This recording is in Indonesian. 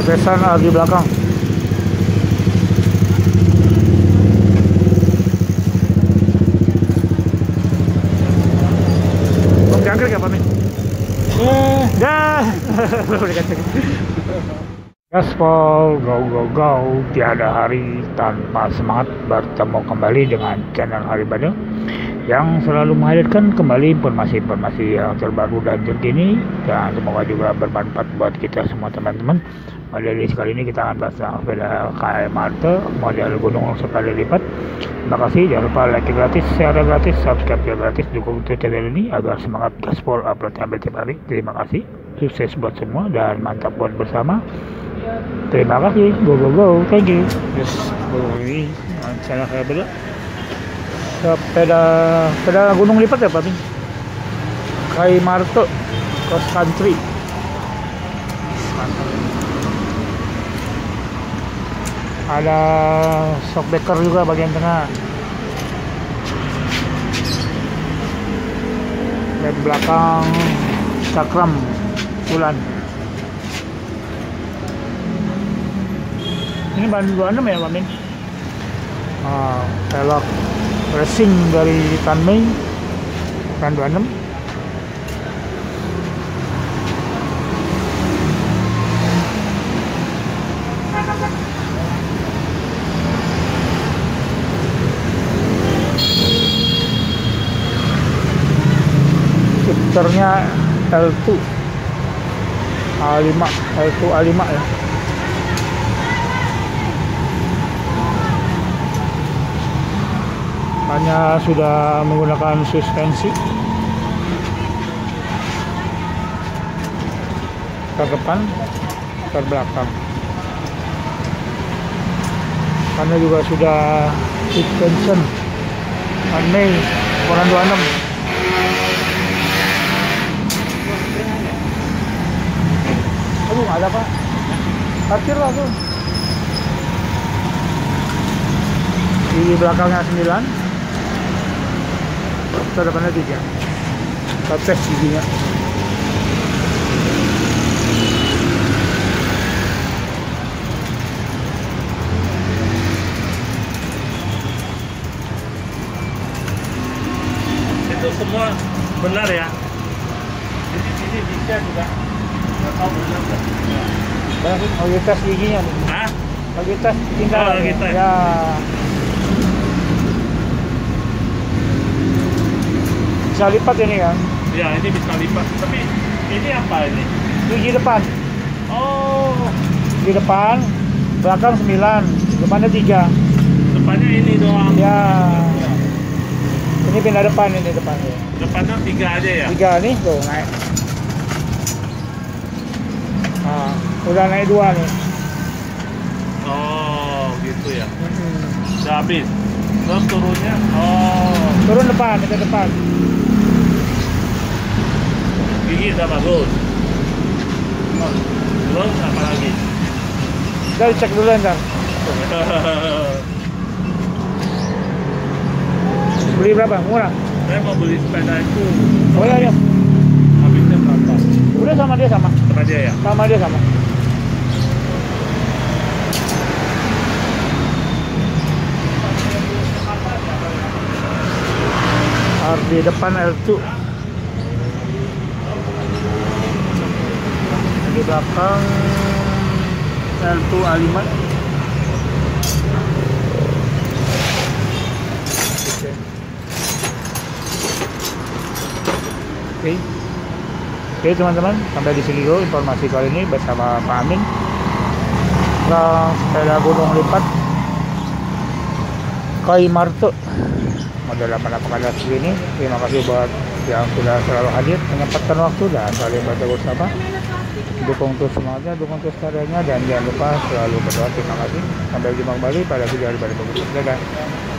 Pesan di belakang. Jangkrik ya Pak Min? Dah. Gaspol, go, tiada hari tanpa semangat. Bertemu kembali dengan channel Hari Bandung yang selalu menghadirkan kembali informasi-informasi yang terbaru dan terkini, dan semoga juga bermanfaat buat kita semua teman-teman. Pada edisi kali ini kita akan bahas sepeda KM Marte model gunung sekali lipat. Terima kasih, jangan lupa like gratis, share gratis, subscribe gratis, dukung untuk channel ini agar semangat gaspol upload sampai tiap hari. Terima kasih, sukses buat semua dan mantap buat bersama. Terima kasih, go, thank you. Yes, ini channel saya beda. Sepeda gunung lipat ya Pak Min? KM Marte cross country. Ada shockbreaker juga bagian tengah. Dan belakang cakram bulan. Ini ban 26 ya Pak Min? Velg racing dari Tanmay ban 26. Shifternya L2 A5 ya. Hanya sudah menggunakan suspensi ke depan, ke belakang. Karena juga sudah suspension Tanmay ukuran 26. Aduh, ada Pak. Parkir lah tuh. Di belakangnya 9. Kita depannya 3. Kita tes giginya. Itu semua benar ya. Ini bisa juga. Nggak tahu benar nggak. Mau tes giginya nih. Hah? Lagi tes tinggal ya. Bisa lipat ini kan? Ya, ini bisa lipat. Tapi ini apa ini? Gigi depan. Oh, Gigi depan, belakang 9, depannya 3. depannya ini doang. Ya. Ini pindah depan, ini depannya. Depannya 3 aja ya? 3 nih, tuh naik. Nah, udah naik 2 nih. Oh, gitu ya. Udah habis. Terus turunnya? Oh, Turun depan, ke depan. gigi udah bagus. Terus apa lagi? Kita dicek dulu ntar. Beli berapa? Murah? Saya mau beli sepeda itu. Oh iya. Habisnya berapa? Udah sama dia sama. Sama dia ya? Sama dia sama. Di depan L2, di belakang L2 A5. Oke teman-teman, sampai di sini dulu informasi kali ini bersama Pak Amin tentang sepeda gunung lipat KM Marte model 88 segini. Terima kasih buat yang sudah selalu hadir menyempatkan waktu dan saling bantu bersama. Dukung terus semangatnya, dukung terus karyanya, dan jangan lupa selalu berdoa. Terima kasih. Sampai jumpa kembali pada video hari baru berikutnya.